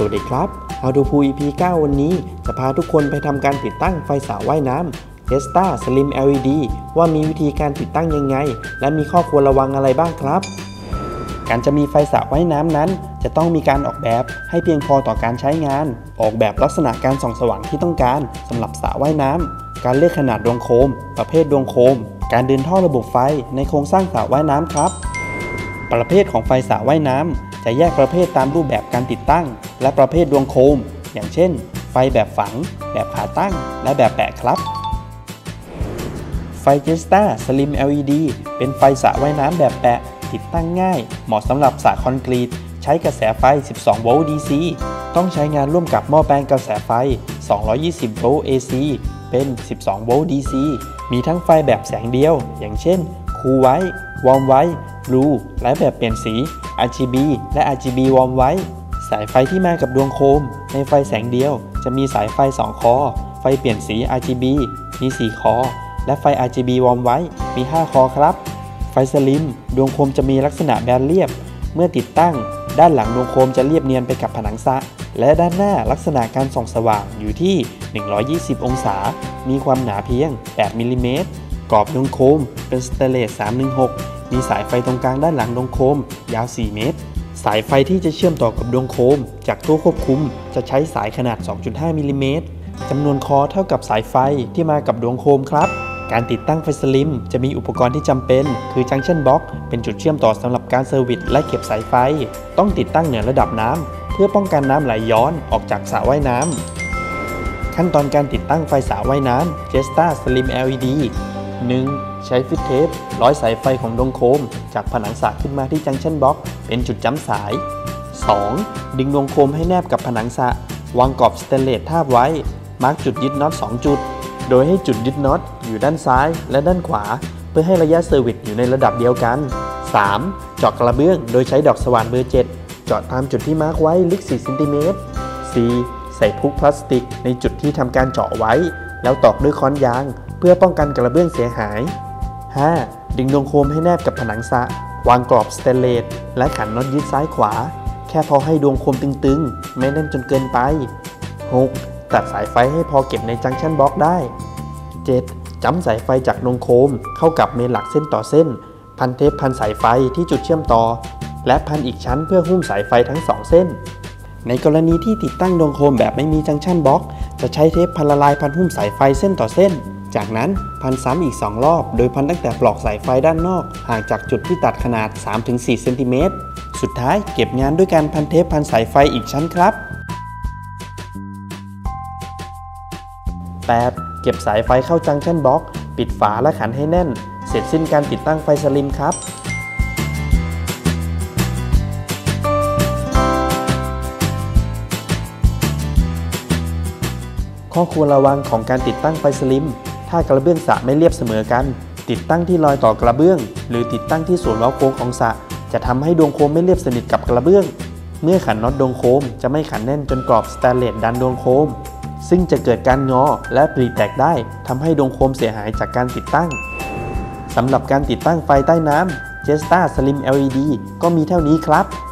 วัสดีครับ How to Pool EP 9 วันนี้จะพาทุกคนไปทำการติดตั้งไฟสระว่ายน้ำ Testa Slim LED ว่ามีวิธีการติดตั้งยังไงและมีข้อควรระวังอะไรบ้างครับการจะมีไฟสระว่ายน้ำนั้นจะต้องมีการออกแบบให้เพียงพอต่อการใช้งานออกแบบลักษณะการส่องสว่างที่ต้องการสำหรับสระว่ายน้ำการเลือกขนาดดวงโคมประเภทดวงโคมการเดินท่อระบบไฟในโครงสร้างสระว่ายน้ำครับประเภทของไฟสระว่ายน้ำจะแยกประเภทตามรูปแบบการติดตั้งและประเภทดวงโคมอย่างเช่นไฟแบบฝังแบบขาตั้งและแบบแปะครับไฟ Testa Slim LED เป็นไฟสระว่ายน้ำแบบแปะติดตั้งง่ายเหมาะสำหรับสระคอนกรีตใช้กระแสไฟ 12 โวลต์ DC ต้องใช้งานร่วมกับหม้อแปลงกระแสไฟ 220 โวลต์ AC เป็น 12 โวลต์ DC มีทั้งไฟแบบแสงเดียวอย่างเช่น Cool White Warm White Blue และแบบเปลี่ยนสี RGB และ RGB Warm White สายไฟที่มากับดวงโคมในไฟแสงเดียวจะมีสายไฟ 2 คอไฟเปลี่ยนสี RGB มี 4 คอและไฟ RGB Warm White มี 5 คอครับไฟสลิมดวงโคมจะมีลักษณะแบนเรียบเมื่อติดตั้งด้านหลังดวงโคมจะเรียบเนียนไปกับผนังสระและด้านหน้าลักษณะการส่องสว่างอยู่ที่ 120 องศามีความหนาเพียง 8 มิลลิเมตรกรอบดวงโคมเป็นสเตนเลส 316 มีสายไฟตรงกลางด้านหลังดวงโคมยาว 4 เมตรสายไฟที่จะเชื่อมต่อกับดวงโคมจากตู้ควบคุมจะใช้สายขนาด 2.5 มิลลิเมตรจำนวนคอเท่ากับสายไฟที่มากับดวงโคมครับการติดตั้งไฟสลิมจะมีอุปกรณ์ที่จำเป็นคือจังชั่นบ็อกซ์เป็นจุดเชื่อมต่อสำหรับการเซอร์วิสและเก็บสายไฟต้องติดตั้งเหนือระดับน้ำเพื่อป้องกันน้ำไหลย้อนออกจากสระว่ายน้ำขั้นตอนการติดตั้งไฟสระว่ายน้ำ Testa Slim LED 1. ใช้ฟิตเทปร้อยสายไฟของดวงโคมจากผนังสระขึ้นมาที่จังชั่นบ็อกซ์เป็นจุดจ้ำสาย 2. ดึงดวงโคมให้แนบกับผนังสระวางกรอบสเตนเลสทาบไว้มาร์กจุดยึดน็อต 2 จุดโดยให้จุดยึดน็อตอยู่ด้านซ้ายและด้านขวาเพื่อให้ระยะเซอร์วิสอยู่ในระดับเดียวกัน 3. เจาะกระเบื้องโดยใช้ดอกสว่านเบอร์ 7 เจาะตามจุดที่มาร์กไว้ลึก 4 เซนติเมตร 4. ใส่พุกพลาสติกในจุดที่ทำการเจาะไว้แล้วตอกด้วยค้อนยางเพื่อป้องกันกระเบื้องเสียหาย 5. ดึงดวงโคมให้แนบกับผนังสระวางกรอบสเตนเลสและขันน็อตยึดซ้ายขวาแค่พอให้ดวงโคมตึงๆไม่แน่นจนเกินไป 6. ตัดสายไฟให้พอเก็บในจังชั่นบ็อกซ์ได้ 7. จ้ำสายไฟจากดวงโคมเข้ากับเมนหลักเส้นต่อเส้นพันเทปพันสายไฟที่จุดเชื่อมต่อและพันอีกชั้นเพื่อหุ้มสายไฟทั้ง2เส้นในกรณีที่ติดตั้งดวงโคมแบบไม่มีจังชั่นบ็อกซ์จะใช้เทปพันละลายพันหุ้มสายไฟเส้นต่อเส้นจากนั้นพันซ้ำอีก2รอบโดยพันตั้งแต่ปลอกสายไฟด้านนอกห่างจากจุดที่ตัดขนาด 3-4 เซนติเมตรสุดท้ายเก็บงานด้วยการพันเทปพันสายไฟอีกชั้นครับ 8. เก็บสายไฟเข้าจังชั่นบ็อกซ์ปิดฝาและขันให้แน่นเสร็จสิ้นการติดตั้งไฟสลิมครับข้อควรระวังของการติดตั้งไฟสลิมถ้ากระเบื้องสระไม่เรียบเสมอกันติดตั้งที่รอยต่อกระเบื้องหรือติดตั้งที่ส่วนเว้าโค้งของสระจะทำให้ดวงโคมไม่เรียบสนิทกับกระเบื้องเมื่อขันน็อตดวงโคมจะไม่ขันแน่นจนกรอบสแตนเลสดันดวงโคมซึ่งจะเกิดการงอและปริแตกได้ทำให้ดวงโคมเสียหายจากการติดตั้งสำหรับการติดตั้งไฟใต้น้ำ Testa Slim LED ก็มีเท่านี้ครับ